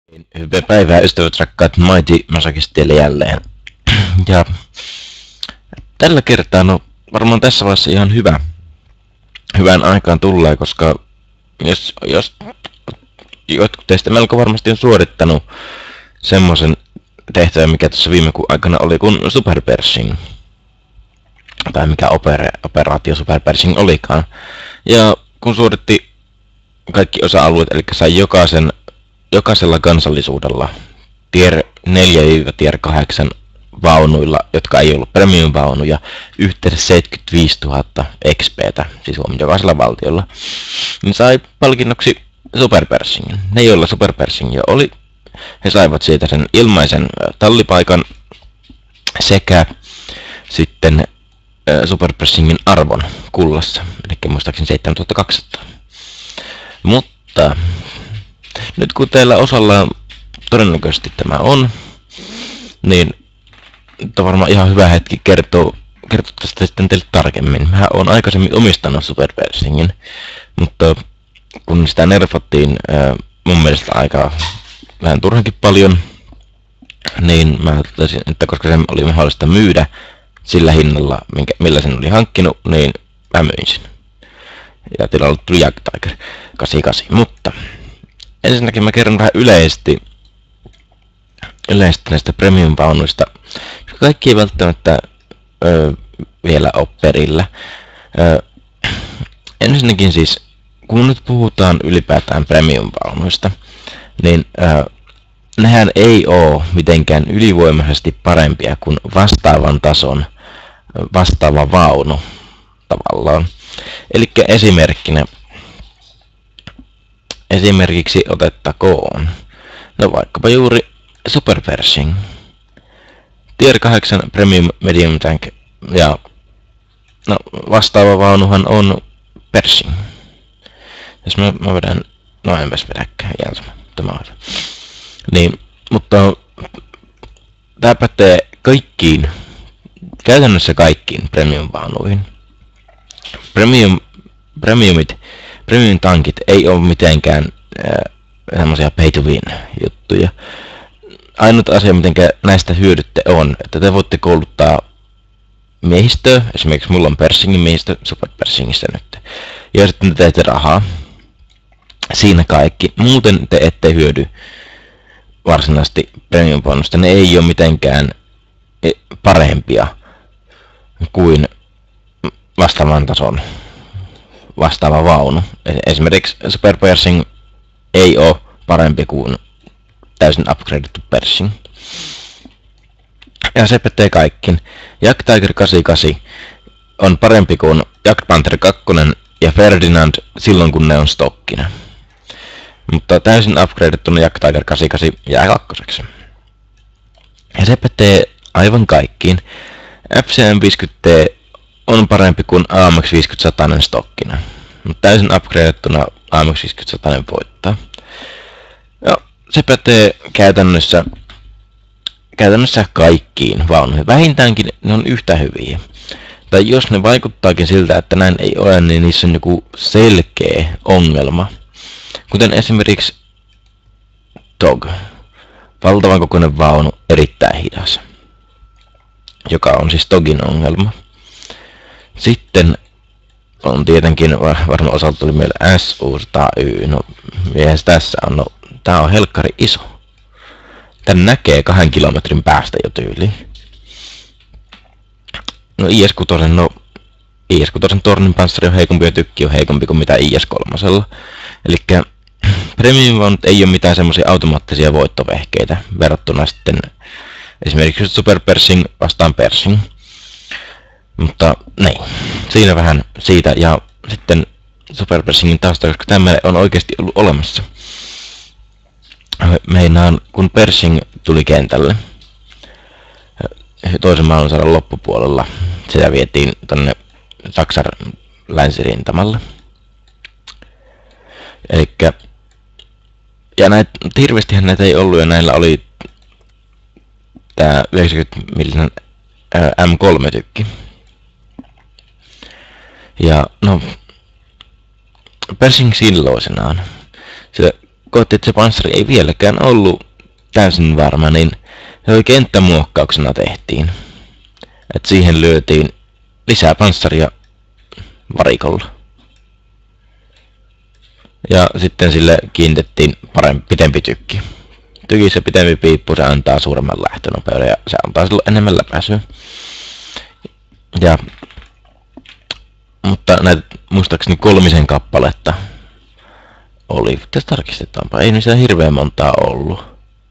Hyvää päivää ystävät rakkaat Mighty Masochistille jälleen. Ja tällä kertaa varmaan tässä vaiheessa ihan hyvään aikaan tulee, koska jos jotkut teistä melko varmasti on suorittanut semmoisen tehtävän, mikä tuossa viime kuun aikana oli, kun Super Pershing. Tai mikä operaatio Super Pershing olikaan. Ja kun suoritti kaikki osa-alueet, eli sai jokaisella kansallisuudella tier 4-tier 8 vaunuilla, jotka ei ollut premium-vaunuja, yhteensä 75 000 XP:tä, siis jokaisella valtiolla, niin sai palkinnoksi Super Pershingin. Ne, joilla Super Pershing jo oli, he saivat siitä sen ilmaisen tallipaikan sekä sitten Super Pershingin arvon kullassa, eli muistaakseni 7200. Mutta nyt kun teillä osalla todennäköisesti tämä on, niin on varmaan ihan hyvä hetki kertoa tästä sitten teille tarkemmin. Mä oon aikaisemmin omistanut Super Pershingin, mutta kun sitä nerfattiin mun mielestä aika vähän turhankin paljon, niin mä totesin, että koska se oli mahdollista myydä sillä hinnalla, millä sen oli hankkinut, niin mä myin sen. Ja tilalle tuli Jagdtiger 88, mutta ensinnäkin mä kerron vähän yleisesti näistä premium-vaunuista. Kaikki ei välttämättä vielä ole perillä. Ensinnäkin siis, kun nyt puhutaan ylipäätään premium-vaunuista, niin nehän ei ole mitenkään ylivoimaisesti parempia kuin vastaavan tason vastaava vaunu tavallaan. Eli esimerkiksi otettakoon, no vaikkapa juuri Super Pershing, Tier 8 Premium Medium Tank, ja no vastaava vaunuhan on Pershing. Jos mä vedän, no enpäs vedäkään, tämä on. Niin, mutta tää pätee kaikkiin, käytännössä kaikkiin Premium-vaunuihin. Premium tankit ei ole mitenkään semmoisia pay to win juttuja. Ainut asia, miten näistä hyödytte on, että te voitte kouluttaa miehistöä, esimerkiksi mulla on Pershingin miehistö Super Pershingissä nyt, ja sitten te teette rahaa. Siinä kaikki. Muuten te ette hyödy varsinaisesti premium-bonusta. Ne ei ole mitenkään parempia kuin vastaavan tason vastaava vaunu. Esimerkiksi Super Pershing ei ole parempi kuin täysin upgradettu Pershing. Ja se pätee kaikkiin. Jagdtiger 88 on parempi kuin Jagdpanther 2 ja Ferdinand silloin kun ne on stokkina. Mutta täysin upgradettuna Jagdtiger 88 jää kakkoseksi. Ja se pätee aivan kaikkiin. FCM 50T on parempi kuin AMX 50-100 stokkina. Mutta täysin upgradettuna AMX 50-100 voittaa. Ja se pätee käytännössä kaikkiin vaunuihin. Vähintäänkin ne on yhtä hyviä. Tai jos ne vaikuttaakin siltä, että näin ei ole, niin niissä on joku selkeä ongelma. Kuten esimerkiksi Dog. Valtavan kokoinen vaunu, erittäin hidas. Joka on siis Dogin ongelma. Sitten on tietenkin, varmaan osalta tuli meille SU-100Y. No, miehes tässä on, no, tää on helkkari iso. Tän näkee 2 kilometrin päästä jo tyyliin. No IS-6 tornin panssari on heikompi ja tykki on heikompi kuin mitä IS-3. Elikkä premium ei ole mitään semmoisia automaattisia voittovehkeitä verrattuna sitten esimerkiksi Super Pershing vastaan Pershing. Mutta niin, siinä vähän siitä, ja sitten Super Pershingin tausta, koska tämä on oikeasti ollut olemassa. Meinaan, kun Pershing tuli kentälle toisen maailmansodan loppupuolella, sitä vietiin tonne Saksan länsirintamalle. Elikkä, ja hirveästihän näitä ei ollut, ja näillä oli tää 90 millinen M3-tykki. Ja no, Pershing silloisenaan, se koetti, että se panssari ei vieläkään ollut täysin varma, niin se oli kenttämuokkauksena tehtiin. Että siihen lyötiin lisää panssaria varikolla. Ja sitten sille kiinnitettiin pitempi tykki. Tykissä pitempi piippu, se antaa suuremman lähtönopeuden ja se antaa silloin enemmän läpäisyä. Mutta näitä muistaakseni 3 kappaletta oli. Tässä tarkistetaanpa. Ei niissä hirveän montaa ollut.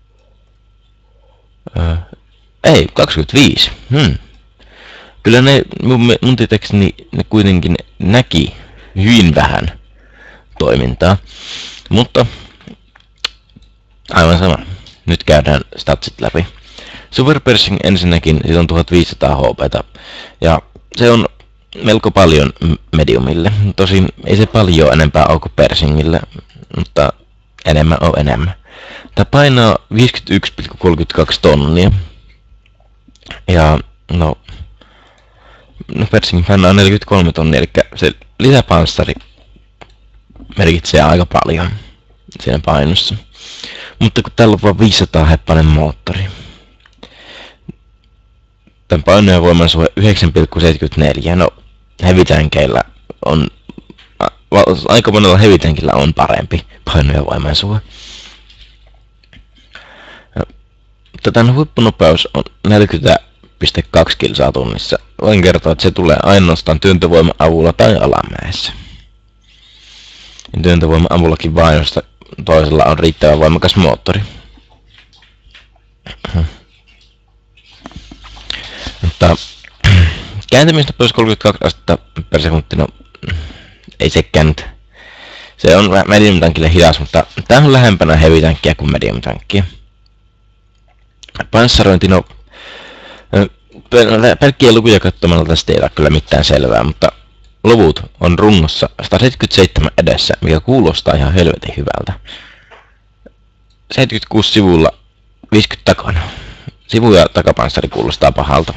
Ei, 25. Kyllä ne mun tietääkseni ne kuitenkin näki hyvin vähän toimintaa. Mutta aivan sama. Nyt käydään statsit läpi. Super Pershing ensinnäkin, siitä on 1500 HP:tä. Ja se on melko paljon mediumille. Tosin ei se paljon enempää ole kuin Pershingille, mutta enemmän on enemmän. Tää painaa 51,32 tonnia. Ja no Pershing painaa 43 tonnia, eli se lisäpanssari merkitsee aika paljon siinä painossa. Mutta kun täällä on vain 500 heppainen moottori. Tämän paino- ja voimansuhde 9,74. No, heavy-tankeilla on aika monella heavy-tankilla on parempi paino- ja voimansuhde. Tämän huippunopeus on 40,2 kilsaa tunnissa. Voin kertoa, että se tulee ainoastaan työntövoiman avulla tai alamäessä. Työntövoiman avullakin vain, josta toisella on riittävän voimakas moottori. Mutta kääntymisnopeus 32 astetta per sekunti, no ei sekään nyt. Se on medium tankille hidas, mutta tää on lähempänä heavy tankkia kuin medium tankkia. Panssarointi, no pelkkiä lukuja katsomalla tästä ei ole kyllä mitään selvää, mutta luvut on rungossa 177 edessä, mikä kuulostaa ihan helvetin hyvältä. 76 sivulla, 50 takana. Sivu- ja takapanssari kuulostaa pahalta.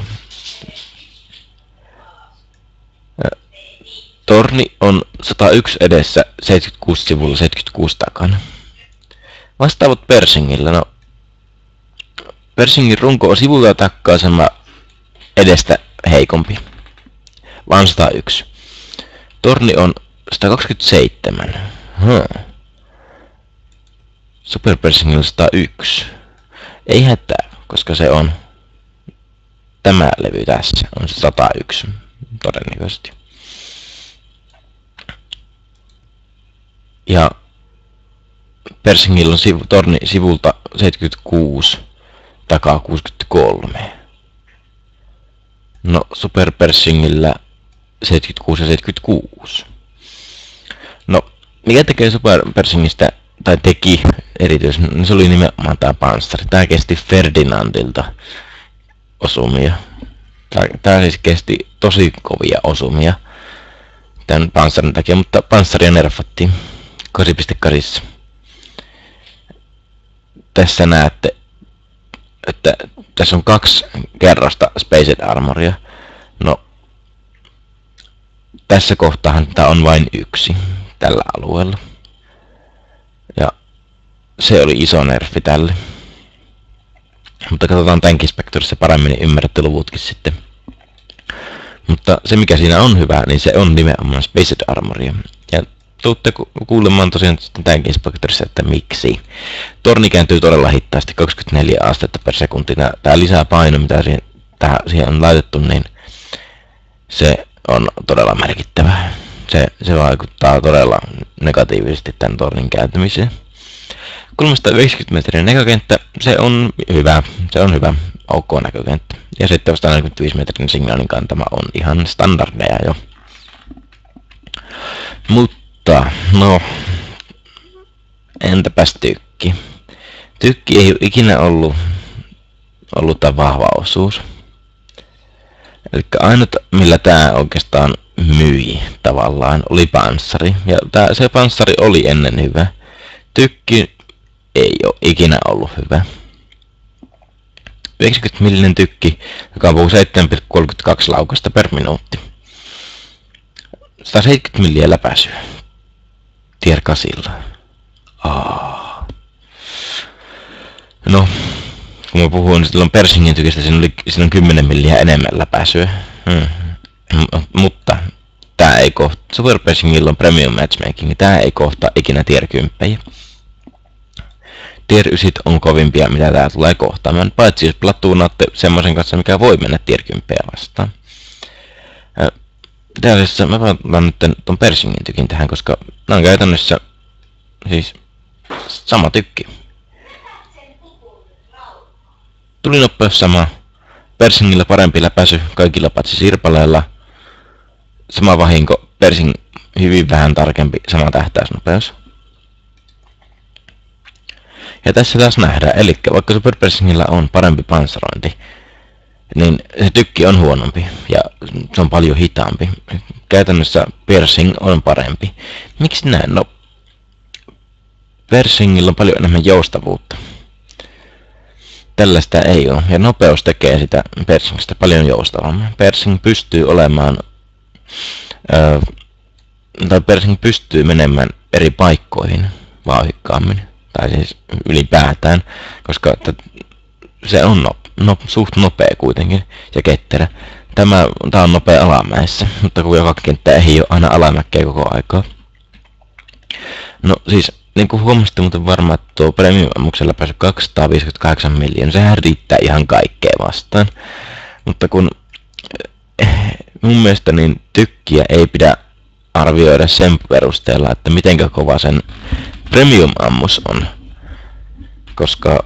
Torni on 101 edessä, 76 sivulla, 76 takana. Vastaavat Pershingillä, no Pershingin runko on sivulla ja takkaisema edestä heikompi. Vaan 101. Torni on 127. Super Pershingillä 101. Ei hätää, koska se on tämä levy tässä. On 101 todennäköisesti. Ja Pershingillä on torni sivulta 76, takaa 63. No, Super Pershingillä 76 ja 76. No, mikä tekee Super Pershingistä, tai teki erityisen, niin se oli nimenomaan tää panssari. Tää kesti Ferdinandilta osumia. Tää siis kesti tosi kovia osumia tän panssarin takia, mutta panssaria nerfattiin 8.8. Tässä näette, että tässä on 2 kerrosta Spaced Armoria. No, tässä kohtaahan tää on vain 1 tällä alueella. Ja se oli iso nerfi tälle. Mutta katsotaan Tank Inspectorissa paremmin, niin ymmärrätte luvutkin sitten. Mutta se mikä siinä on hyvä, niin se on nimenomaan Spaced Armoria. Ja tuutte kuulemaan tosiaan Tank Inspectorissa, että miksi. Torni kääntyy todella hitaasti, 24 astetta per sekunti. Tää lisää paino, mitä siihen on laitettu, niin se on todella merkittävää. Se vaikuttaa todella negatiivisesti tämän tornin kääntymiseen. 390 metrin näkökenttä, se on hyvä, ok näkökenttä. Ja sitten 145 metrin signaalin kantama on ihan standardeja jo. Mutta, no, entäpäs tykki? Tykki ei ole ikinä ollut tämä vahva osuus. Eli ainut millä tää oikeastaan myi tavallaan oli panssari. Ja se panssari oli ennen hyvä. Tykki ei ole ikinä ollut hyvä. 90 millinen tykki, joka ampuu 7,32 laukasta per minuutti. 170 milliä läpäisyä. Tier 8. No, kun mä puhuin silloin Persingin tykistä, siinä on 10 milliä enemmän läpäisyä. Mutta tää ei kohta, Super Persingillä on Premium Matchmaking, niin tää ei kohta ikinä tier 10. Tier 9 on kovimpia, mitä tää tulee kohtaamaan, paitsi jos platuunaatte semmoisen kanssa, mikä voi mennä tier 10 vastaan. Itse mä otan nyt ton Persingin tykin tähän, koska nää on käytännössä siis sama tykki. Tulinopeus sama, Persingillä parempi läpäisy kaikilla paitsi sirpaleilla. Sama vahinko, Persing hyvin vähän tarkempi, sama tähtäysnopeus. Ja tässä taas nähdään, eli vaikka Super Persingillä on parempi panssarointi, niin se tykki on huonompi ja se on paljon hitaampi. Käytännössä Persing on parempi. Miksi näin? No, Persingillä on paljon enemmän joustavuutta. Tällaista ei ole, ja nopeus tekee sitä Persingistä paljon joustavammin. Persing pystyy olemaan, Persing pystyy menemään eri paikkoihin vauhdikkaammin, tai siis ylipäätään, koska se on suht nopea kuitenkin, ja ketterä. Tämä on nopea alamäessä, mutta kun joka kenttä ei ole aina alamäkkeä koko aikaa. No siis, niin kuin huomasitte muuten varmaan, että tuo Premium-ammuksella päässyt 258 miljoonaa, sehän riittää ihan kaikkea vastaan. Mutta kun mun mielestä niin tykkiä ei pidä arvioida sen perusteella, että mitenkä kova sen Premium-ammus on. Koska,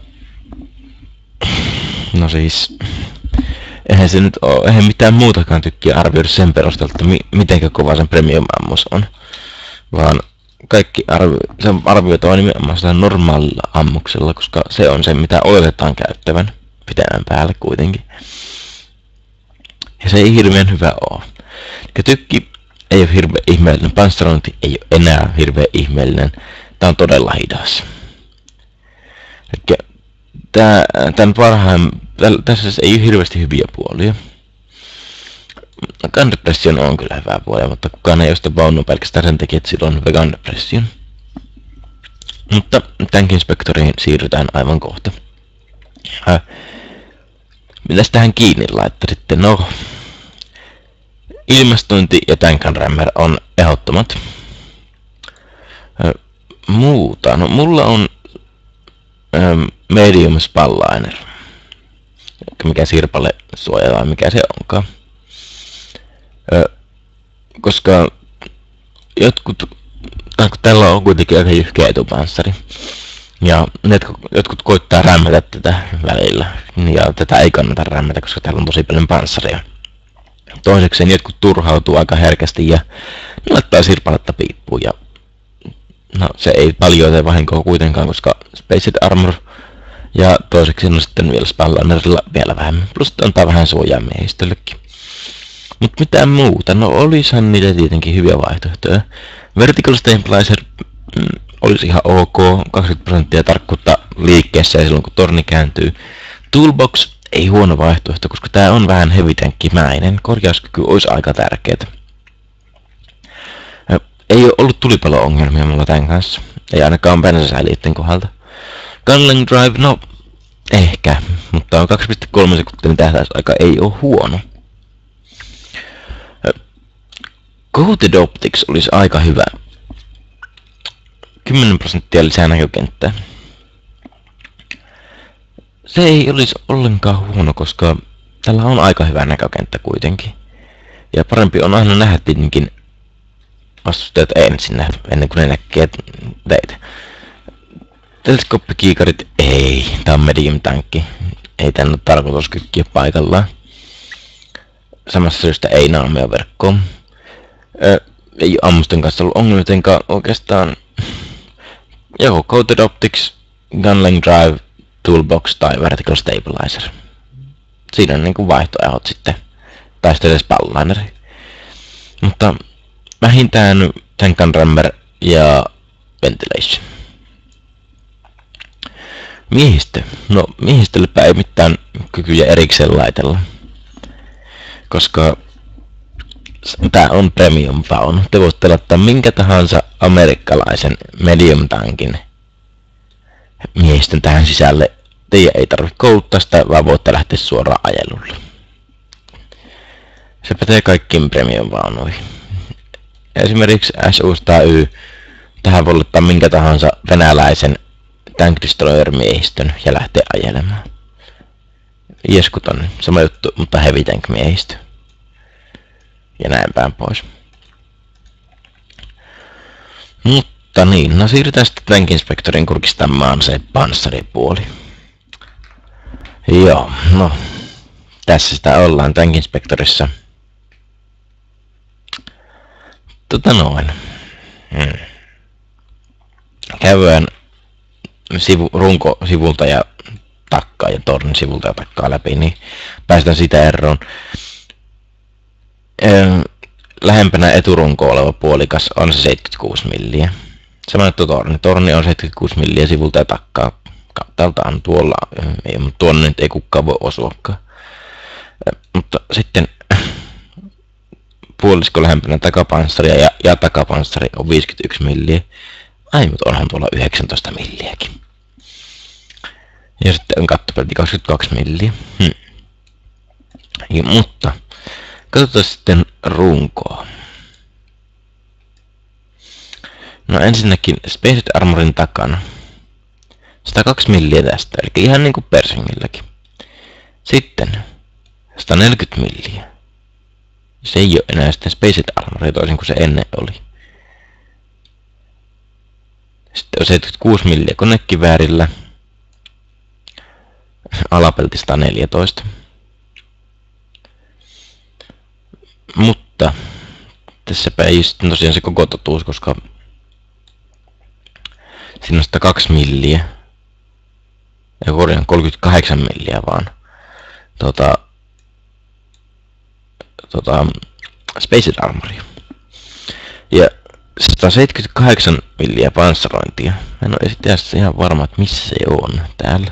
no siis, eihän se nyt ole, eihän mitään muutakaan tykkiä arvioida sen perusteella, että mitenkä kova sen Premium-ammus on. Vaan kaikki se arvioitaan nimenomaan sillä normaalilla ammuksella, koska se on se, mitä oletetaan käyttävän pitemmän päälle kuitenkin. Ja se ei hirveän hyvä oo. Ja tykki ei ole hirveän ihmeellinen, panssarointi ei ole enää hirveän ihmeellinen. Tää on todella hidas. Tässä ei ole hirveästi hyviä puolia. Gun Depression on kyllä hyvää puolia, mutta kukaan ei osta vaunua pelkästään sen takia, että sillä on hyvä Gun Depression. Mutta tämänkin spektoriin siirrytään aivan kohta. Mitäs tähän kiinni laittaritte? No, ilmastointi ja Tank Rammer on ehdottomat. Muuta. No, mulla on Medium Spalliner. Mikä sirpale suojaa, mikä se onkaan. Koska tällä on kuitenkin aika jyhkeä etupanssari. Ja jotkut koittaa rämmätä tätä välillä. Ja tätä ei kannata rämmätä, koska täällä on tosi paljon panssaria. Toisekseen jotkut turhautuu aika herkästi ja laittaa sirpaletta piippuun. Ja no, se ei paljon tee vahinkoa kuitenkaan, koska Spaced Armor. Ja toiseksi on sitten vielä Spallinerilla vielä vähemmän. Plus antaa vähän suojaa miehistöllekin. Mut mitään muuta, no olisahan niitä tietenkin hyviä vaihtoehtoja. Vertical Stabilizer olisi ihan ok, 20% tarkkuutta liikkeessä ja silloin kun torni kääntyy. Toolbox ei huono vaihtoehto, koska tää on vähän heavy-tankkimäinen. Korjauskyky olisi aika tärkeetä. Ei ole ollut tulipalo-ongelmia mulla tän kanssa. Ei ainakaan bensasäiliöiden kohdalta. Gunling Drive, no ehkä, mutta on 2,3 sekuntia tähtäysaika ei ole huono. Coated Optics olisi aika hyvä. 10% lisää näkökenttää. Se ei olisi ollenkaan huono, koska tällä on aika hyvä näkökenttä kuitenkin. Ja parempi on aina nähdä tietenkin vastustajat ensin ennen kuin ne näkee teitä. Teleskooppikiikarit ei. Tää on medium tankki. Ei tän ole tarkoitus kykkiä paikallaan. Samassa syystä ei naamia verkkoon. Ei ammusten kanssa ollut ongelmitenkaan oikeastaan. Joko Coated Optics, Gunling Drive, Toolbox tai Vertical Stabilizer. Siinä on niinku vaihtoehdot sitten. Tai sitten edes Spalliner. Mutta vähintään Tank Rammer ja Ventilation. Miehistö. No miehistöllepä ei mitään kykyjä erikseen laitella. Koska tää on premium vaunu. Te voitte laittaa minkä tahansa amerikkalaisen medium tankin miehistön tähän sisälle. teidän ei tarvitse kouluttaa sitä, vaan voitte lähteä suoraan ajelulle. Se pätee kaikkiin premium-vaunuihin. Esimerkiksi SU-100Y, tähän voi ottaa minkä tahansa venäläisen tank destroyer-miehistön ja lähteä ajelemaan. Ieskut on sama juttu, mutta heavy tank -miehistö. Ja näin päin pois. Mutta niin, no siirrytään sitten Tank Inspectorin kurkistamaan se panssaripuoli. Joo, no tässä sitä ollaan Tank Inspectorissa. Käydään runko sivulta ja takkaa ja tornin sivulta ja takkaa läpi, niin päästään siitä eroon. Lähempänä eturunkoa oleva puolikas on se 76 milliä. Sama juttu torni. Torni on 76 milliä sivulta ja takkaa. Täältä on tuolla, ei, mutta tuonne nyt ei kukaan voi osuakaan. Mutta sitten puolisko lähempänä takapanssaria ja takapanssari on 51 milliä. Ai, mutta onhan tuolla 19 milliäkin. Ja sitten on kattopelti 22 milliä. Mutta katsotaan sitten runkoa. No ensinnäkin Spaced Armorin takana. 102 milliä tästä, eli ihan niinku Persingilläkin. Sitten 140 milliä. Se ei ole enää sitten Spaced Armoria toisin kuin se ennen oli. Sitten on 76 milliä konekiväärillä. Alapelti 114. Mutta tässäpä ei sitten tosiaan se koko totuus, koska siinä on 102 milliä. Ja korjaan 38 milliä vaan. Spaced Armoria. Ja 178 milliä panssarointia. Mä en ole esittämässä ihan varma, että missä se on täällä.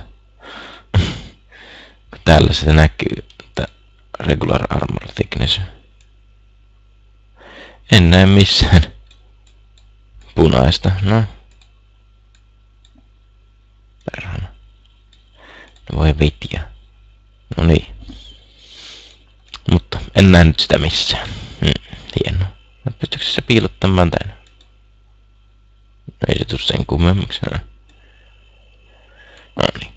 Täällä sitä näkyy, että regular armor thickness. En näe missään punaista. No. Perhana. No voi vitja. No niin. Mutta en näe nyt sitä missään. Hienoa. Pystyykö se piilottamaan tänne? No ei se tuu sen kummemmaksi. No niin.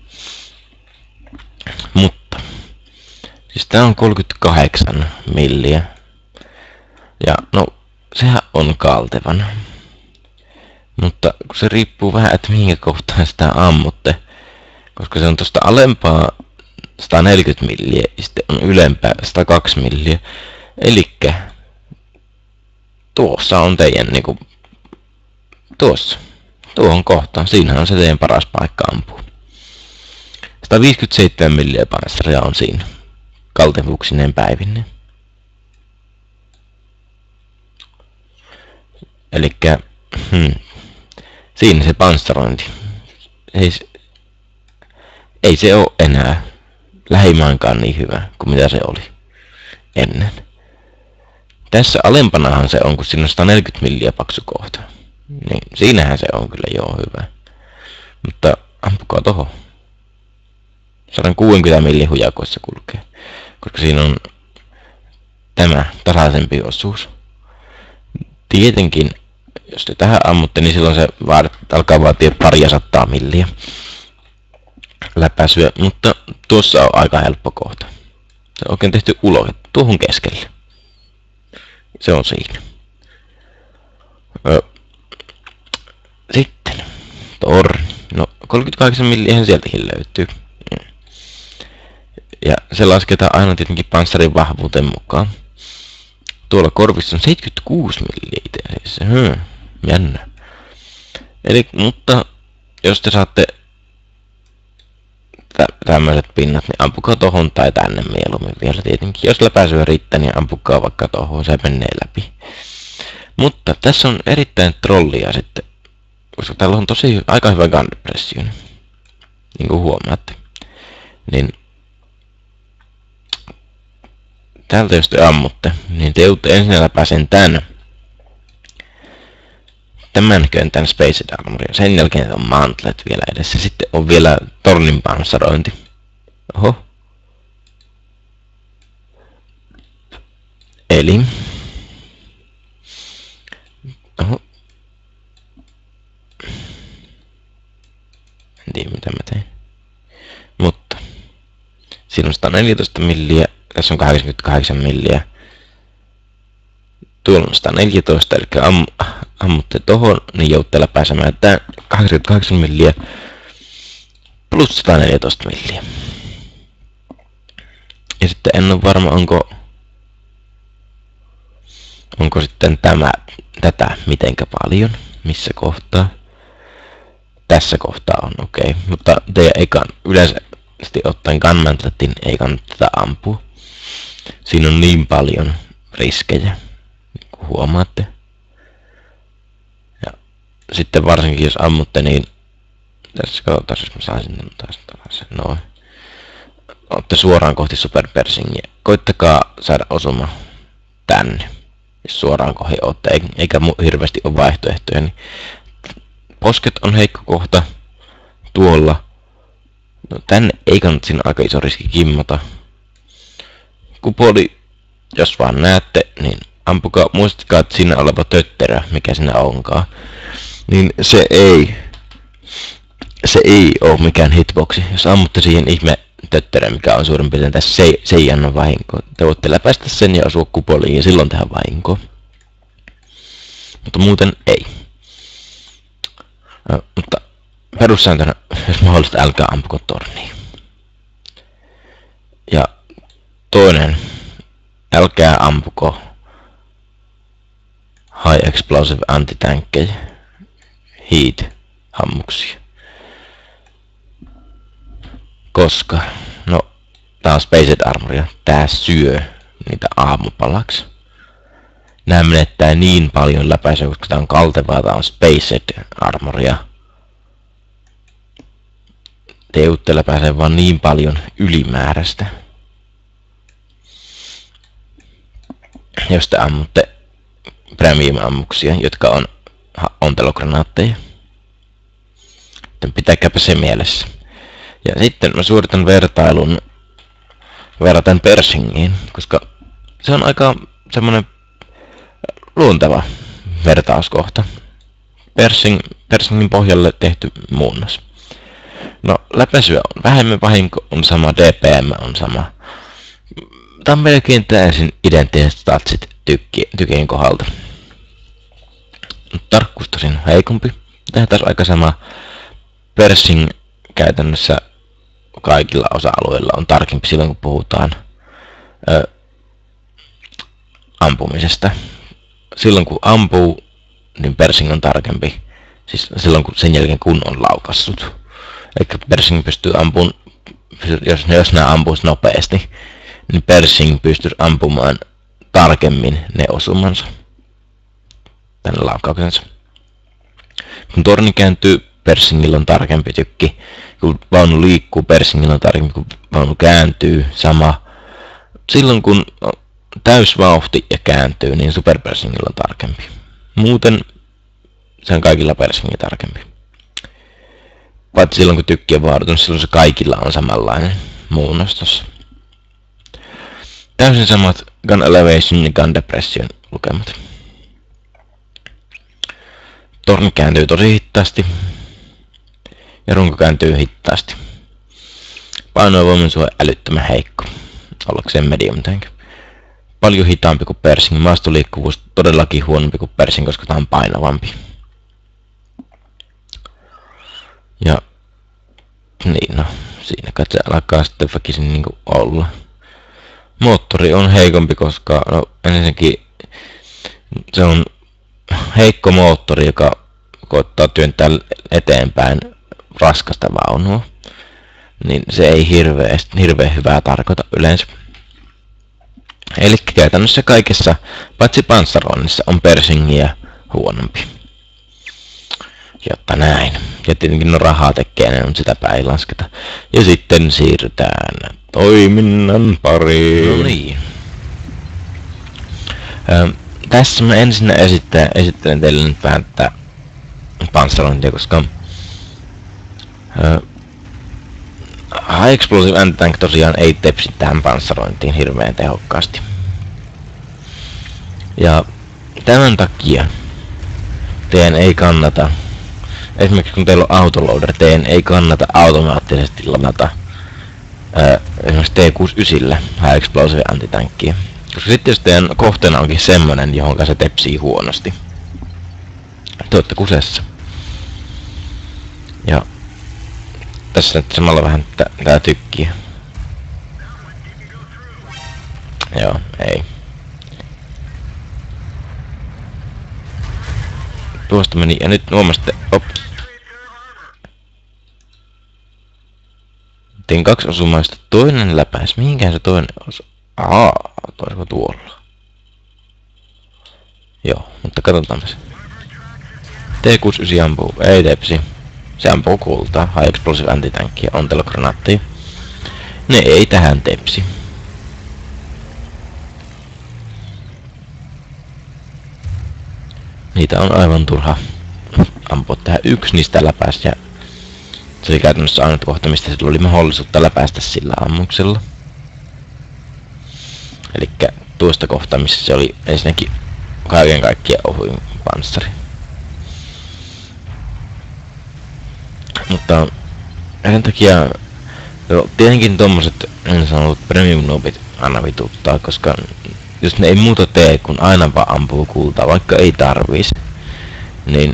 Mutta. Siis tää on 38 milliä. Ja no, sehän on kaltevan. Mutta kun se riippuu vähän, että mihinkä kohtaan sitä ammutte. Koska se on tosta alempaa 140 milliä ja sitten on ylempää 102 milliä. Elikkä tuossa on teidän niinku tuossa. Tuohon kohtaan. Siinähän on se teidän paras paikka ampua. 157 milliä panssaria on siinä. Kaltevuuksineen päivineen. Elikkä siinä se panssarointi. Ei se ole enää lähimainkaan niin hyvä kuin mitä se oli ennen. Tässä alempanahan se on, kun siinä on 140 milliä paksu kohta. Niin siinähän se on kyllä joo hyvä. Mutta ampukaa tohon. 160 milliä hujakoissa kulkee. Koska siinä on tämä tasaisempi osuus. Tietenkin, jos te tähän ammutte, niin silloin se alkaa vaatia paria 100 milliä läpäisyä, mutta tuossa on aika helppo kohta. Se on oikein tehty uloke tuohon keskelle. Se on siinä. Sitten torni. No 38 milliä sieltäkin löytyy. Ja se lasketaan aina tietenkin panssarin vahvuuteen mukaan. Tuolla korvissa on 76 milliä itse asiassa. Jännä. Eli, mutta jos te saatte tämmöiset pinnat, niin ampukaa tohon tai tänne mieluummin vielä tietenkin. Jos läpäisyä riittää, niin ampukaa vaikka tohon, se menee läpi. Mutta tässä on erittäin trollia sitten, koska täällä on tosi aika hyvä gun depression, niin kuin huomaatte. Niin täältä jos te ammutte, niin te joudutte ensin läpäisen sitten mänköön tän Spaced Armoria. Sen jälkeen on mantlet vielä edessä. Sitten on vielä tornin panssarointi. Oho. Eli. Oho. En tiedä mitä mä tein. Mutta. Siinä on 114 milliä. Tässä on 88 milliä. Tuolla on 114, eli ammutte tohon, niin joutte läpäisemään tää 88 milliä plus 114 milliä. Ja sitten en ole varma, onko sitten tätä mitenkä paljon, missä kohtaa. Tässä kohtaa on okei, mutta teidän ei yleisesti ottaen gunmantletin ei kannata ampua. Siinä on niin paljon riskejä. Huomaatte. Ja sitten varsinkin jos ammutte, niin tässä katsotaan, jos mä saisin taas tällaisen noin. Otte suoraan kohti Super Pershingiä. Koittakaa saada osuma tänne. Jos suoraan kohti ootte, eikä hirveästi ole vaihtoehtoja, niin posket on heikko kohta tuolla. No, tänne ei kannata, siinä aika iso riski kimmata. Kupoli, jos vaan näette, niin ampukaa, muistakaa, että siinä oleva tötterö, mikä siinä onkaan, niin se ei ole mikään hitboxi. Jos ammutte siihen ihme tötterö, mikä on suurin piirtein tässä, se ei anna vahinkoa. Te voitte läpäistä sen ja osua kupoliin ja silloin tehdä vahinkoa. Mutta muuten ei. Mutta perussääntönä, jos mahdollista, älkää ampuko torniin. Ja toinen, älkää ampuko High Explosive Anti-tankkejä, Heat-hammuksia. Koska, no, tää on Spaced Armoria, tää syö niitä aamupalaksi. Nää menettää niin paljon läpäisyä, koska tää on kaltevaa, tää on Spaced Armoria. Te joudutte läpäisee vaan niin paljon ylimääräistä. Jos te ammutte premium-ammuksia, jotka on ontelogranaatteja. Joten pitäkääpä se mielessä. Ja sitten mä suoritan vertailun verraten Pershingiin, koska se on aika semmonen luonteva vertauskohta. Pershingin pohjalle tehty muunnos. No, läpäisyä on vähemmän, vahinko on sama, DPM on sama. Tää on melkein täysin identtiset statsit tykien kohdalta. Tarkkuus tosin heikompi. Tää taas aika sama. Pershing käytännössä kaikilla osa-alueilla on tarkempi silloin, kun puhutaan ampumisesta. Silloin kun ampuu, niin Pershing on tarkempi. Siis silloin kun sen jälkeen kun on laukassut. Eli Pershing pystyy ampumaan, jos nämä ampuisi nopeasti, niin Pershing pystyy ampumaan tarkemmin ne osumansa. Tänne laukauksensa. Kun torni kääntyy, Pershingillä on tarkempi tykki. Kun vaunu liikkuu, Pershingillä on tarkempi, kun vaunu kääntyy, sama. Silloin kun täysvauhti ja kääntyy, niin Super Pershingillä on tarkempi. Muuten se on kaikilla Pershingin tarkempi. Paitsi silloin kun tykki on vaarutunut, silloin se kaikilla on samanlainen muunnos tossa. Täysin samat gun elevation ja gun depression lukemat. Torni kääntyy tosi hitaasti. Ja runko kääntyy hitaasti. Paino ja voimansuoja älyttömän heikko. Ollakseen medium tank. Paljon hitaampi kuin Pershing. Maastoliikkuvuus todellakin huonompi kuin Pershing, koska tää on painavampi. Ja niin no, siinä kai se alkaa sitten väkisin niinku olla. Moottori on heikompi, koska no ensinnäkin se on heikko moottori, joka koittaa työntää eteenpäin raskasta vaunua. Niin se ei hirveän hyvää tarkoita yleensä. Eli käytännössä kaikessa, paitsi panssaroinnissa, on Pershingiä huonompi. Jotta näin. Ja tietenkin no rahaa tekee, ne on sitäpä ei lasketa. Ja sitten siirrytään toiminnan pariin. No niin. Tässä mä ensin esittelen teille nyt vähän tätä panssarointia, koska High Explosive Anti-Tank tosiaan ei tepsi tähän panssarointiin hirveän tehokkaasti. Ja tämän takia teidän ei kannata, esimerkiksi kun teillä on autoloader, teidän ei kannata automaattisesti ladata esimerkiksi T69 High Explosive Anti-Tankkia. Koska sitten jos teidän kohteena onkin semmonen, johonka se tepsii huonosti, te ootte kusessa. Ja tässä nyt samalla vähän tää tykkii. Joo, ei. Tuosta meni, ja nyt huomasitte, tein 2 osumaista, toinen läpäis, mihinkään se toinen osu? Toisiko tuolla? Joo, mutta katsotaan se. T69 ampuu, ei tepsi. Se ampuu kultaa, High Explosive Anti-Tankkia, ontelogranaattia. Ne ei tähän tepsi. Niitä on aivan turha ampua tähän. Yksi niistä läpäisi ja se oli käytännössä ainut kohta, mistä sillä oli mahdollisuutta läpäistä sillä ammuksella. Elikkä tuosta kohtaa, missä se oli ensinnäkin kaiken kaikkiaan ohuin panssari. Mutta sen takia tietenkin tommoset niin sanotut premium noobit aina vituttaa, koska jos ne ei muuta tee, kun aina vaan ampuu kultaa, vaikka ei tarvis, niin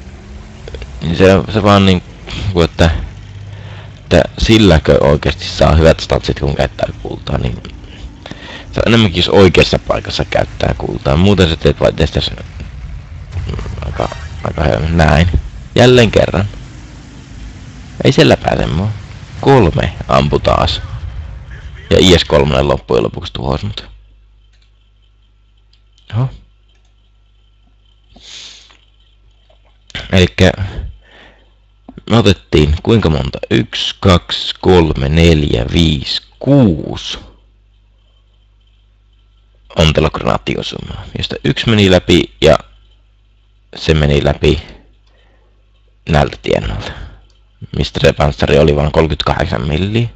se vaan niin kuin, että silläkö oikeasti saa hyvät statsit, kun käyttää kultaa, niin se on enemmänkin, jos oikeassa paikassa käyttää kultaa. Muuten sä teet vai teistä sen aika näin. Jälleen kerran. Ei siellä pääse mua. 3 ampu taas. Ja IS-3 loppujen lopuksi tuhosi mut. Oho. Elikkä me otettiin kuinka monta? 1, 2, 3, 4, 5, 6 ontelogranaattiosumaa, josta 1 meni läpi ja se meni läpi näiltä tiennolta, mistä se panssari oli vain 38 milliä.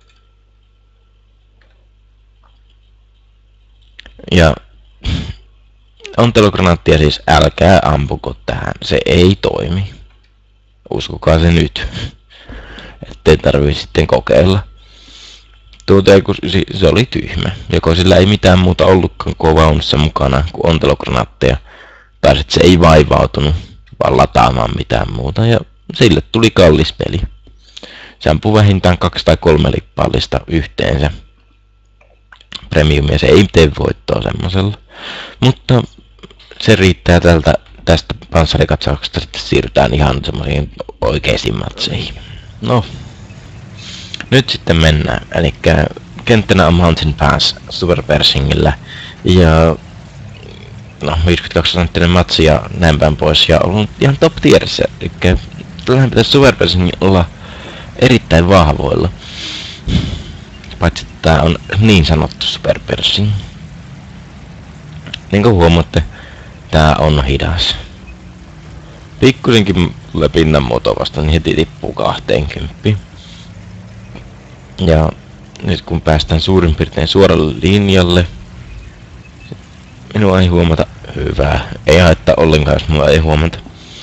Ja ontelogranaattia siis älkää ampuko tähän, se ei toimi. Uskokaa se nyt, ettei tarvii sitten kokeilla. Tuo T69, se oli tyhmä. Joko sillä ei mitään muuta ollutkaan kuin vaunussa mukana kuin ontelogranaatteja. Tai sit se ei vaivautunut vaan lataamaan mitään muuta. Ja sille tuli kallis peli. Se ampuu vähintään 2 tai 3 lippaallista yhteensä. Premiumia se ei tee voittoa semmosella. Mutta se riittää tästä panssarikatsauksesta, sitten siirrytään ihan semmoisiin oikeisiin matseihin. No, nyt sitten mennään. Elikkä kenttänä on Mountain Pass Super Pershingillä. Ja no, 52-senttinen matsi ja näin päin pois. Ja on ihan top tierissä. Elikkä tällähän pitäisi Super Pershing olla erittäin vahvoilla. Paitsi että tää on niin sanottu Super Pershing. Niin kuin huomaatte, tää on hidas. Pikkusenkin tulee pinnan muotoa vasta, niin heti tippuu 20. Ja nyt kun päästään suurin piirtein suoralle linjalle, minua ei huomata hyvää. Ei haittaa ollenkaan, jos minua ei huomata.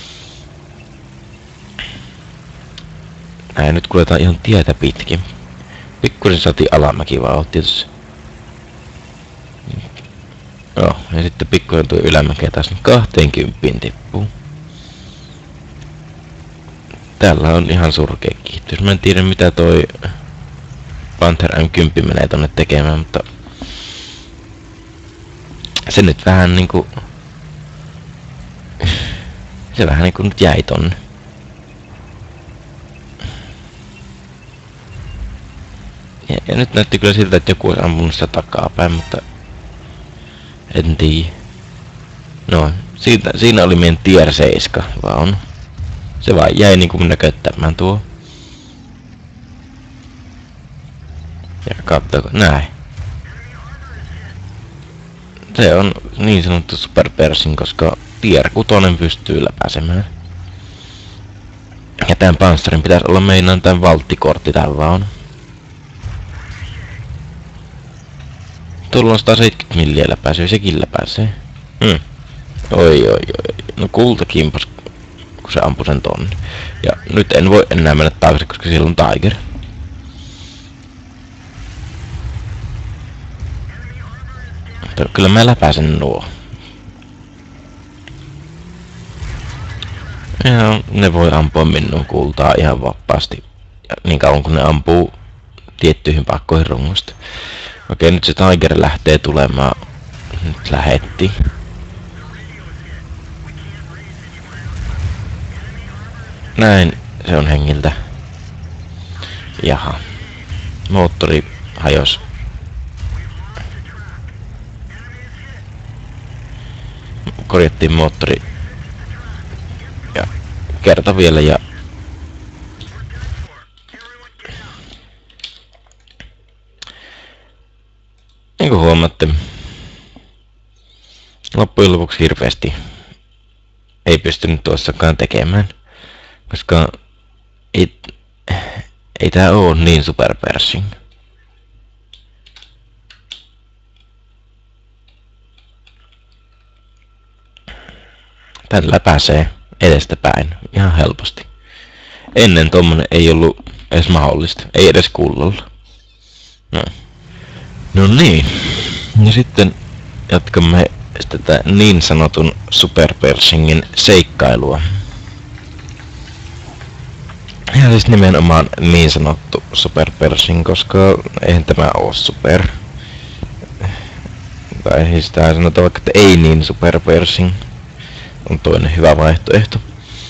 Näin nyt kuljetaan ihan tietä pitkin. Pikkusen saatiin alamäki vauhtia tossa. Joo, ja sitten pikkusen tuo ylämäkeä taas 20 tippuu. Täällä on ihan surkea kiihtys. Mä en tiedä mitä toi Panther M10 menee tonne tekemään, mutta se nyt vähän niinku se vähän niinku nyt jäi tonne. Ja nyt näytti kyllä siltä, että joku olisi ampunut sitä takapäin, mutta en tiedä. No, siinä oli meidän tier 7 vaunu. Se vaan jäi niinku näköttämään tuo. Ja katsoko, näin. Se on niin sanottu Super Pershing, koska tier 6 pystyy läpäisemään. Ja tämän panssarin pitäisi olla meinaan tämän valttikortti tän vaan. Tuolla on 170 milliä läpäisyä, sekin läpäisee. Oi. No kulta kimpas, kun se ampui sen tonne. Ja nyt en voi enää mennä taakse, koska siellä on Tiger. Mutta kyllä mä läpäisen nuo. Ja ne voi ampua minun kultaa ihan vapaasti. Ja niin kauan kun ne ampuu tiettyihin paikkoihin rungosta. Okei, nyt se Tiger lähtee tulemaan. Nyt lähetti. Näin se on hengiltä. Jaha. Moottori hajos. Korjattiin moottori. Ja kerta vielä ja... Niin kuin huomaatte, loppujen lopuksi hirveästi ei pystynyt tuossakaan tekemään, koska ei tää oo niin Super Pershing. Tällä pääsee edestäpäin ihan helposti. Ennen tommonen ei ollut edes mahdollista, ei edes kullalla. No niin, ja sitten jatkamme tätä niin sanotun Super Pershingin seikkailua. Ja siis nimenomaan niin sanottu Super Pershing, koska eihän tämä oo super. Tai siis tää sanotaan vaikka, että ei niin Super Pershing. On toinen hyvä vaihtoehto.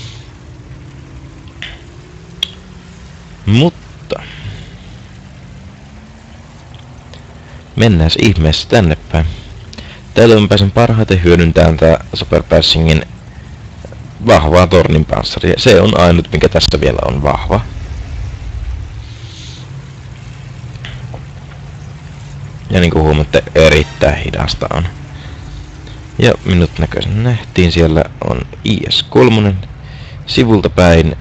Mutta mennään ihmeessä tänne päin. Tällöin pääsen parhaiten hyödyntämään tää Super Pershingin vahvaa torninpanssaria. Se on ainut, mikä tässä vielä on vahva. Ja niin kuin huomaatte, erittäin hidasta on. Ja minut näköisen nähtiin, siellä on IS-3 sivulta päin.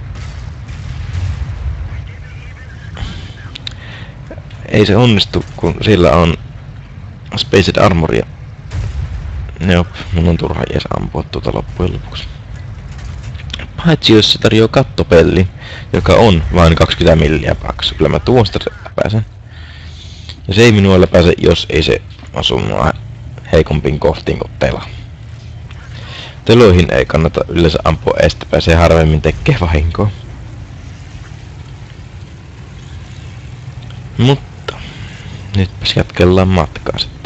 Ei se onnistu, kun sillä on Spaced Armoria. Jop, mun on turha edes ampua tuota loppujen lopuksi. Paitsi jos se tarjoaa kattopelli, joka on vain 20 milliä paksu. Kyllä mä tuosta läpäisen. Ja se ei minua läpäise, jos ei se osu mua heikompiin kohtiin kuin tela. Teloihin ei kannata yleensä ampua estäpäin, se harvemmin tekee vahinkoa. Mutta nytpäs jatkellaan matkaa sitten.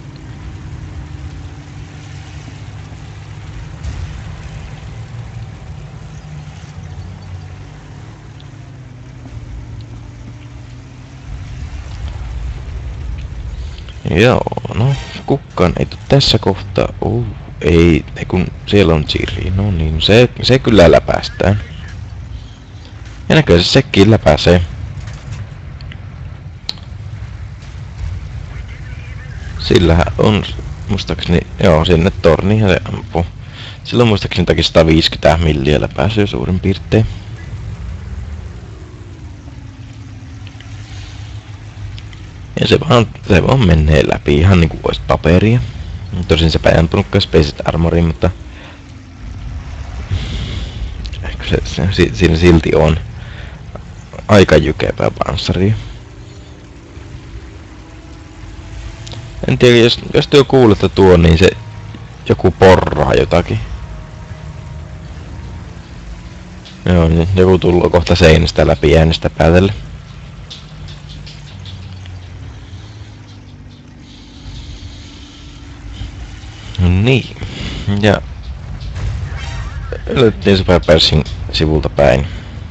Joo, no kukaan ei tuu tässä kohtaa. Ei kun siellä on Jiri. No niin, se kyllä läpäistään. Ja näköisesti sekin läpäisee. Sillähän on muistaakseni, joo, sinne torniin se ampuu. Sillä on muistaakseni takia 150 milliä läpäisyä suurin piirtein. Ja se vaan menee läpi ihan niinku olisi paperia. Tosin sepä ei ampunutkaan Spaced Armoriin, mutta siinä silti on aika jykevää panssaria. En tiedä, jos te kuulette tuon, niin se joku porraa jotakin. Joo, niin joku tullut kohta seinästä läpi äänestä päätelle. Niin, ja löydettiin Super Pershing sivulta päin.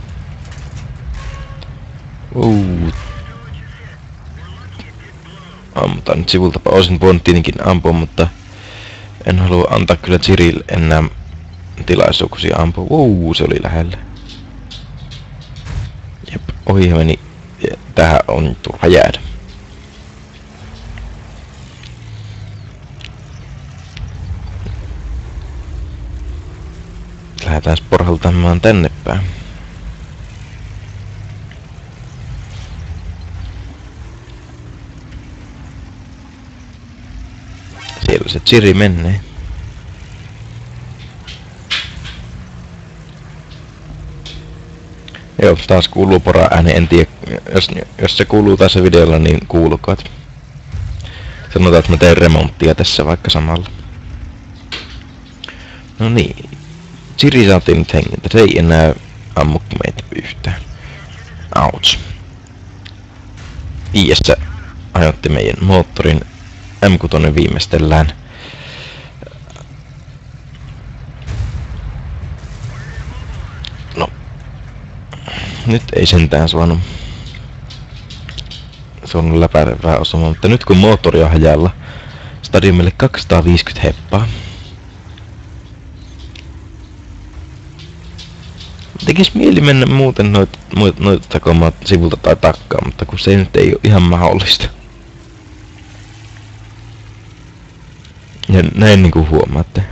Ammutaan nyt sivulta päin. Olisin voinut tietenkin ampua, mutta en halua antaa kyllä Jirille enää tilaisuuksia ampua. Se oli lähellä. Jep, ohi meni. Ja tähän on turha jäädä. Lähdetään porhaltamaan tänne päin. siellä se Chiri menee. Joo, taas kuuluu pora ääni, en tiedä, jos se kuuluu tässä videolla, niin kuulukoot. Sanotaan, että mä teen remonttia tässä vaikka samalla. No niin, Chiri saatiin nyt hengiltä, se ei enää ammu meitä yhtään. Ouch. Iässä ajoitti meidän moottorin, M6 viimeistellään. No, nyt ei sentään saanut läpäivää osumaan, mutta nyt kun moottori on hajalla, stadiumille 250 heppaa. Tekis mieli mennä muuten noita takomaan sivulta tai takkaa, mutta kun se nyt ei ole ihan mahdollista. Ja näin niinku huomaatte.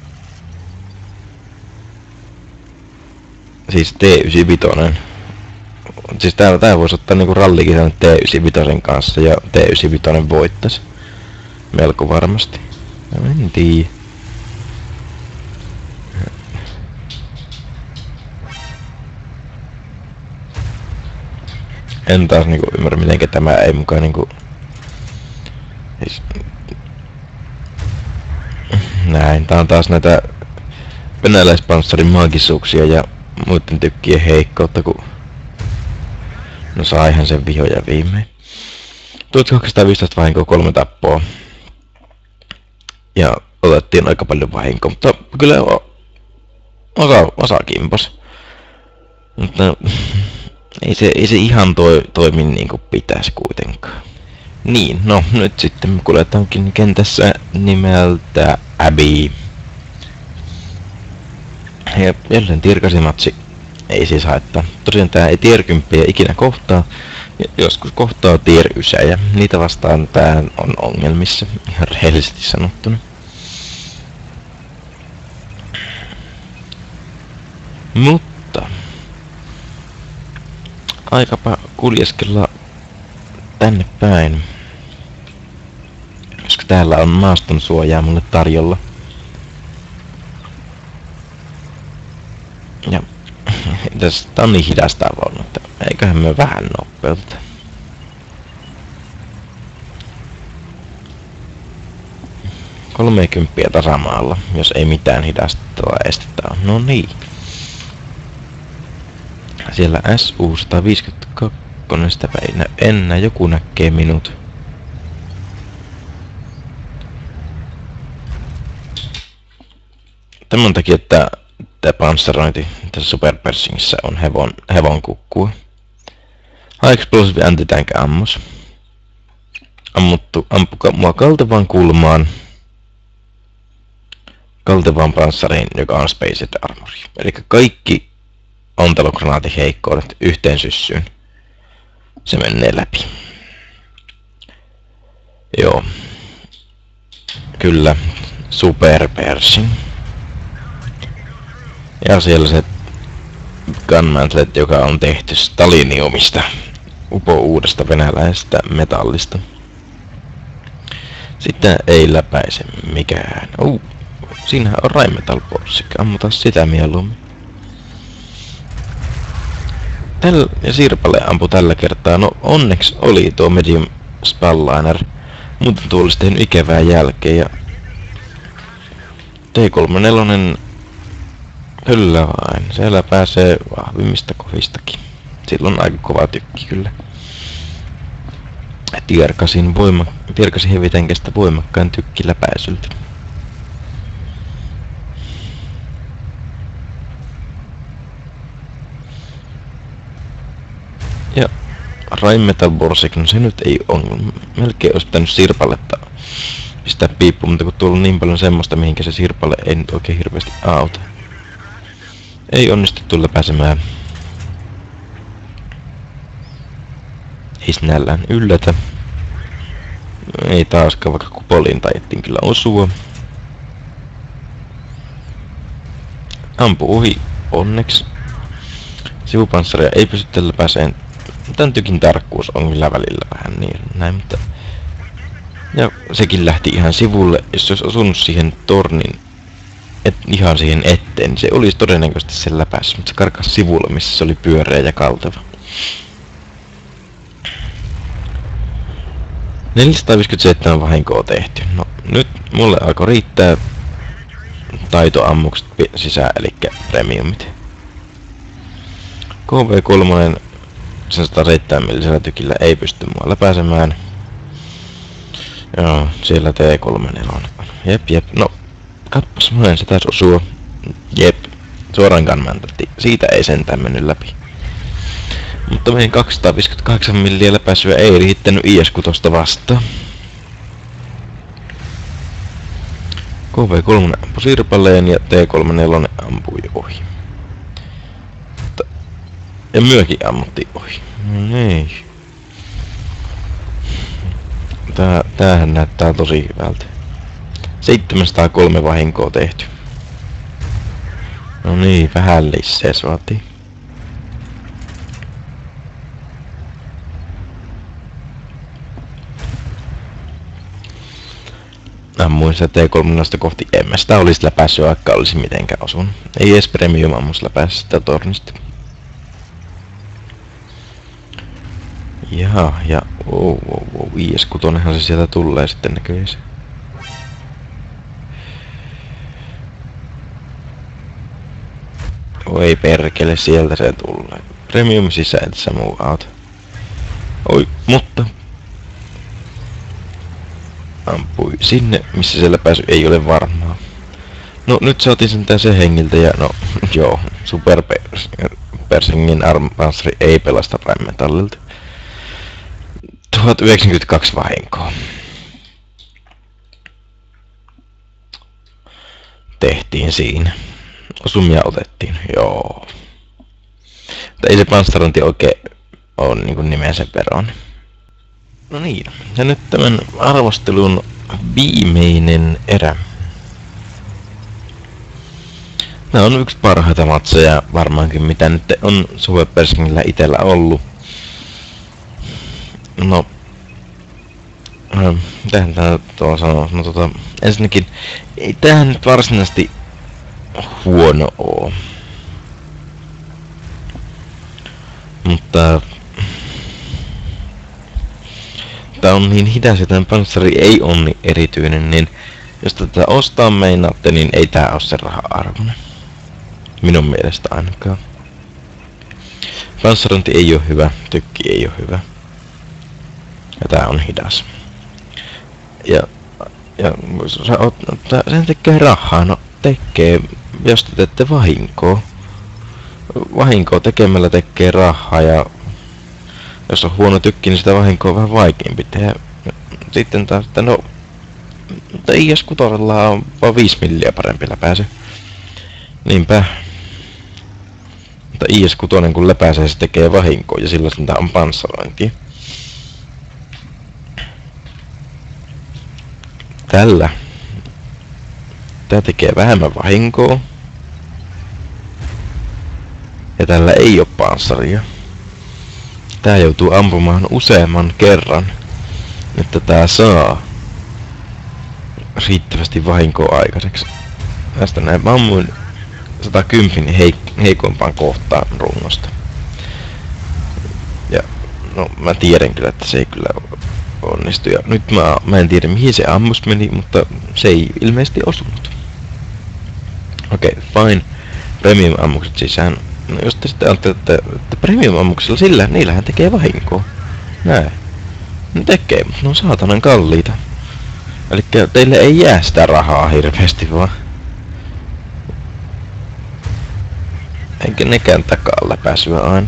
Siis T95. Siis tää voisi ottaa niinku rallikisan T95 kanssa ja T95 voittaisi. Melko varmasti. En tiedä. En taas niinku ymmärrä mitenkä tämä ei mukaan niinku... Siis... Näin, tää on taas näitä venäläispanssarin maagisuuksia ja muiden tykkien heikkoutta, kun... No saihan sen viho ja viimein. 1215 vahinkoa, 3 tappoa. Ja otettiin aika paljon vahinkoa, mutta kyllä osa kimpos. Mutta ei se ihan toimi niin kuin pitäisi kuitenkaan. Niin, no nyt sitten me kuljetaankin kentässä nimeltä Abby. Ja jälleen tirkasimatsi. Ei siis haittaa. Tosiaan tää ei tier 10 ikinä kohtaa. Ja joskus kohtaa tier 9 ja niitä vastaan tää on ongelmissa, ihan rehellisesti sanottuna. Mutta aikapa kuljeskella tänne päin. Koska täällä on maaston suojaa mulle tarjolla. Ja tästä on niin hidasta ollut, että eiköhän me vähän nopeuteta. Kolmekymppiä tasamaalla, jos ei mitään hidastavaa estettä on. No niin. Siellä SU-152 sitä ennä, joku näkee minut. Tämän takia, että tämä panssarointi tässä Super Pershingissä on hevon kukkua. High Explosive Anti-Tank ammus. Ampukaa mua kaltevaan kulmaan. Kaltevaan panssariin, joka on Spaced Armori. Eli kaikki ontelogranaatin heikkoudet yhteen syssyyn. Se menee läpi. Joo. Kyllä. Super Pershing. Ja siellä se gunmantlet, joka on tehty staliniumista. Uudesta venäläisestä metallista. Sitten ei läpäise mikään. Siinähän on Rheinmetall Borsig. Ammutaan sitä mieluummin. Ja Sirpalle ampui tällä kertaa. No onneksi oli tuo Medium Spalliner. Muuten tuo olisi tehnyt ikävää jälkeen. Ja T34 kyllä vain. Siellä pääsee vahvimmista kohistakin. Sillä on aika kova tykki kyllä. Tierkasin hevitenkestä voimakkaan tykki läpäisyltä. Ja Rheinmetall Borsig, no se nyt ei on. Melkein olisi pitänyt Sirpaletta pistää piippu, mutta kun tuolla on niin paljon semmoista, mihinkä se Sirpalle ei nyt oikein hirveästi auta. Ei onnistuttu läpäisemään. Ei sinällään yllätä. Ei taaskaan, vaikka kupoliin taidettiin kyllä osua. Ampu ohi, onneksi. Sivupanssaria ei pysty tällä pääseen. Tän tykin tarkkuus on kyllä välillä vähän niin näin, mutta Ja sekin lähti ihan sivulle. Jos se olisi osunut siihen tornin ihan siihen eteen, niin se olisi todennäköisesti sen läpässä, mutta se karkasi sivulle, missä se oli pyöreä ja kalteva. 457 vahinkoa tehty. No nyt mulle alkoi riittää taitoammukset sisään, eli premiumit. KV3 sen 107 millisellä tykillä ei pysty mua läpäisemään. Joo, siellä T34 on. Jep. No, kappas monen se taisi osua. Jep, suoraan gunmanteltiin. Siitä ei sentään mennyt läpi. Mutta meidän 258 milliä läpäisyä ei riittänyt IS-6 vastaan. KV3 ampui sirpalleen ja T34 ampui ohi. Ja myökin ammuttiin ohi. Niin. Tämähän näyttää tosi hyvältä. 703 vahinkoa tehty. No niin, vähän lisää saatiin. Ammuin sitä T3 kohti, en mä sitä olisi läpäissyt, vaikka olisi mitenkään osunut. Ei edes premium ammus läpäissyt sitä tornista. Jaha, ja IS-6 se sieltä tulee sitten näköjään. Oi perkele, sieltä se tulee. Premium sisään, et sä muu auto. Oi, mutta ampui sinne, missä siellä pääsy ei ole varmaa. No nyt saatiin sentään se hengiltä ja no joo, Super Persingin armpanssari ei pelasta Rheinmetallilta. 1092 vahinkoa. Tehtiin siinä. Osumia otettiin, joo. Mutta ei se panssarointi oikein ole niinku nimensä veron. No niin, ja nyt tämän arvostelun viimeinen erä. Nämä on yksi parhaita matseja varmaankin, mitä nyt on Super Persingillä itellä ollut. No, mitähän tää tuolla sanoo? No ensinnäkin, ei tämähän nyt varsinaisesti huono oo. Mutta tää on niin hidas ja tämän panssari ei ole niin erityinen, niin jos tätä ostaa meinaatte, niin ei tää oo se raha-arvoinen. Minun mielestä ainakaan. Panssarointi ei oo hyvä, tykki ei oo hyvä. Ja tää on hidas. Ja sen tekee rahaa, no tekee, jos te teette vahinkoa. Vahinkoa tekemällä tekee rahaa ja jos on huono tykki, niin sitä vahinkoa on vähän vaikeampi tehdä. Sitten taas, että no, IS-6 on vaan 5 milliä parempi läpäisy. Niinpä. Mutta IS-6 kun läpäisee, se tekee vahinkoa ja silloin sitä on panssarointia. Tällä. Tää tekee vähemmän vahinkoa. Ja tällä ei oo panssaria. Tää joutuu ampumaan useamman kerran, että tää saa riittävästi vahinkoa aikaiseksi. Tästä näin mä ammuin 110 heikoimpaan kohtaan rungosta. Ja no mä tiedän kyllä, että se ei kyllä onnistu. Ja nyt mä en tiedä mihin se ammus meni, mutta se ei ilmeisesti osunut. Okei, fine. Premium ammukset sisään. No jos te sitten ajattelette, että premium ammuksilla sillä, niillähän tekee vahinkoa. Näin. Ne tekee, mutta ne on saatanan kalliita. Elikkä teille ei jää sitä rahaa hirveästi vaan. Eikä nekään takaa läpäisyä aina.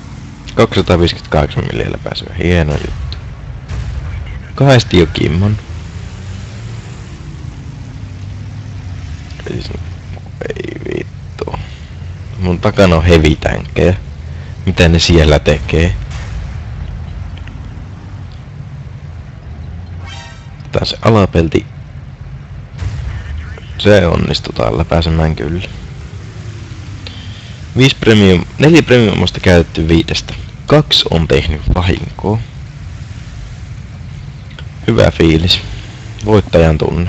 258 milliä läpäisyä, hieno juttu. Kahdesti jo kimmon. Ei vittu. Mun takana on heavy-tänkkejä. Mitä ne siellä tekee? Tää se alapelti. Se onnistutaan läpäisemään kyllä. 4 premiumista käytetty 5. 2 on tehnyt vahinkoa. Hyvä fiilis. voittajan tunne.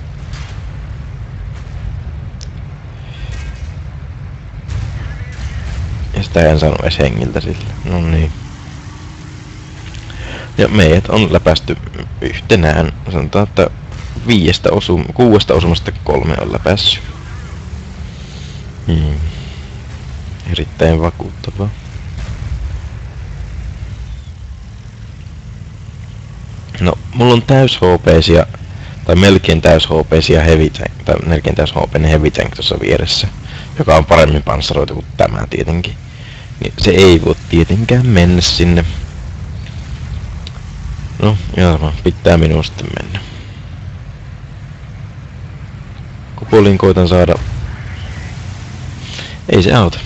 Ja sitä en saanut edes hengiltä sillä. No niin. Ja meidät on läpästy yhtenään. Sanotaan, että 6 osumasta 3 on läpässyt. Erittäin vakuuttavaa. No, mulla on täys-HP:sia, tai melkein täys-HP:sia heavy tank, tai melkein täys-HP:nen heavy tank tuossa vieressä, joka on paremmin panssaroitu kuin tämä tietenkin. Niin se ei voi tietenkään mennä sinne. No, ihan sama, pitää minun sitten mennä. Kupoliin koitan saada. Ei se auta.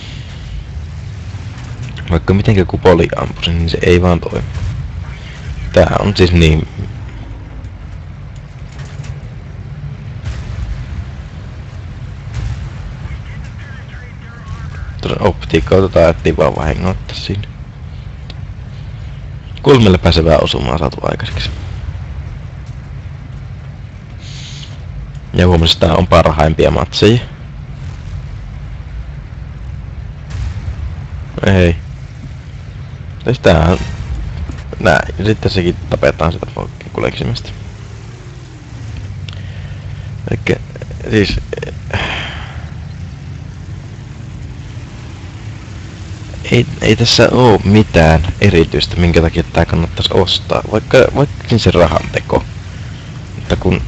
Vaikka mitenkä kupoli ampusin, niin se ei vaan toimi. Tää on siis niin. Optiikka otetaan, ettei vaan vahingoittaa siinä. 3 pääsevää osumaa saatu aikaiseksi. Ja huomasin, että tää on parhaimpia matseja. Ei. Siis tämähän. Näin. Ja sitten sekin tapetaan sitä kuleksimasta. Elikkä siis. Ei tässä oo mitään erityistä, minkä takia tää kannattais ostaa. Vaikkakin se rahanteko. Mutta kun.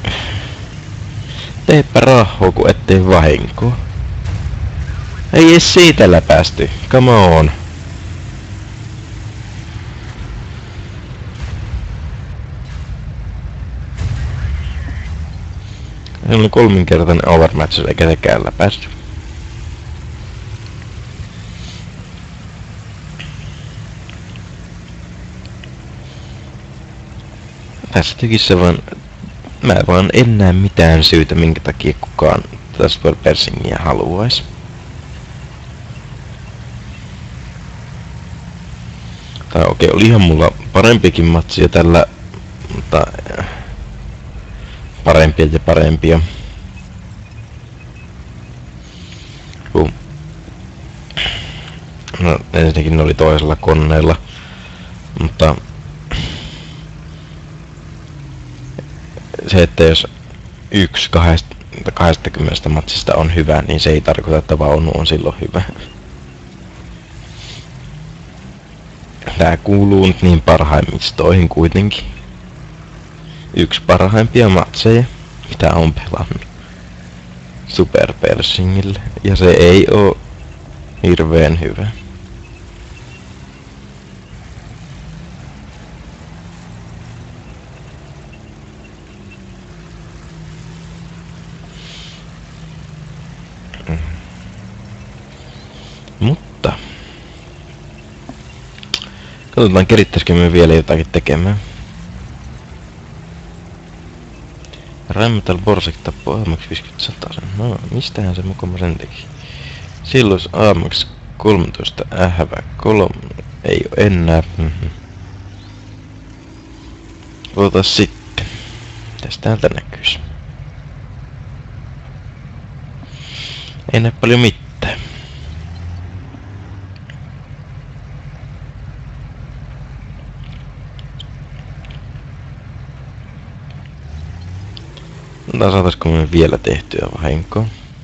Teepä rahoa, kun ettei vahinkoa. Ei edes siitä läpästy. Come on. Se oli 3-kertainen overmatch eikä sekään läpästy. Tässä tykissä vaan. Mä vaan en näe mitään syytä, minkä takia kukaan tästä Persingiä haluais. Tai okei, olihan mulla parempikin matsia tällä, mutta parempia ja parempia. No ensinnäkin ne oli toisella koneella, mutta se, että jos 1/20 matsista on hyvä, niin se ei tarkoita, että vaunu on silloin hyvä. Tää kuuluu nyt niin parhaimmistoihin kuitenkin. Yksi parhaimpia matseja, mitä on pelannut Super Persingille, ja se ei oo hirveen hyvä. Mutta katsotaan, kerittäisikö me vielä jotakin tekemään. Rheinmetall Borsig tappoi AMX 50-100. No, mistähän se mukoma sen teki? Silloin AMX 13 ähvä 3 ei oo enää. Otas sitten. Mitäs täältä näkyis? Ei näe paljon mitään. No, saataisko me vielä tehtyä vahinkoa?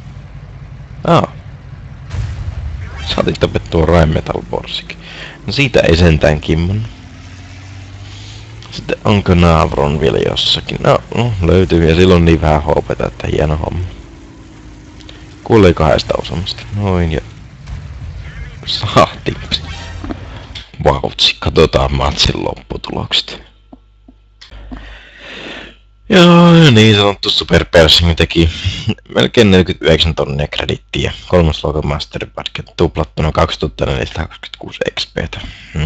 Saatiin tapettua Rheinmetall Borsig. No siitä ei sentään kimmonnut. Sitten onko Navron vielä jossakin? No löytyy, ja silloin niin vähän HP:tä, että hieno homma. Kuulee 2 osumasta. Noin, ja saatiin. Vautsi, katsotaan matsin lopputulokset. Joo, niin sanottu Super Persing teki melkein 49 tonnia kredittiä. 3. luokan Masterpadkin tuplattuna 2426 XP:tä.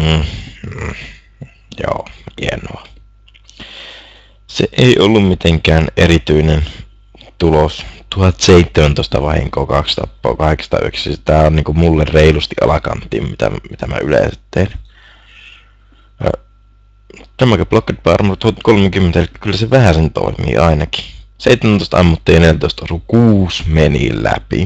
Joo, hienoa. Se ei ollut mitenkään erityinen tulos. 1017 vahinkoa, 2 tappoa, 809. Tää on niinku mulle reilusti alakanttiin, mitä mä yleensä teen. Damage Blocked by Armor 1030, eli kyllä se vähän sen toimii ainakin. 17 ammuttiin ja 14 osuu, 6 meni läpi.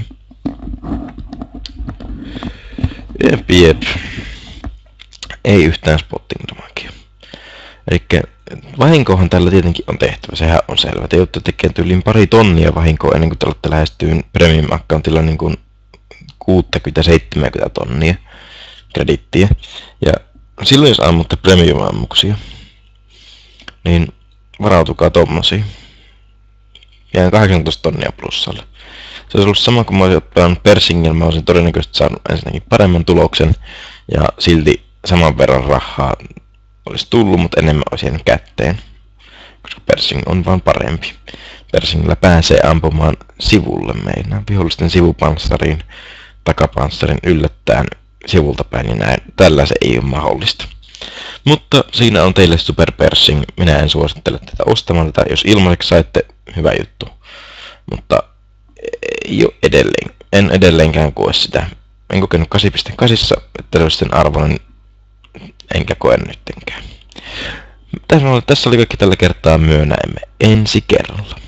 Jep. Ei yhtään spotting damagea. Elikkä vahinkohan tällä tietenkin on tehtävä, sehän on selvä. Te joudutte tekemään tyyliin pari tonnia vahinkoa ennen kuin te olette lähestyyn premium-accountilla niin kuin 60-70 tonnia kredittiä. Ja silloin jos ammutte premium-ammuksia, niin varautukaa tommosiin. Jään 18 tonnia plussalle. Se olisi ollut sama kuin mä olisin ottanut Persingillä, mä olisin todennäköisesti saanut ensinnäkin paremman tuloksen ja silti saman verran rahaa olisi tullut, mutta enemmän olisi jäänyt kätteen. Koska Persing on vaan parempi. Persingillä pääsee ampumaan sivulle meidän vihollisten sivupanssariin, takapanssarin yllättäen sivulta päin ja näin. Tällä se ei ole mahdollista. Mutta siinä on teille Super Persing. Minä en suosittele tätä ostamaan tätä. Jos ilmaiseksi saitte, hyvä juttu. Mutta en edelleenkään koe sitä. En kokenut 8.8, että se olisi sen arvoinen, enkä koe nyttenkään. Tässä oli kaikki tällä kertaa, myönäemme ensi kerralla.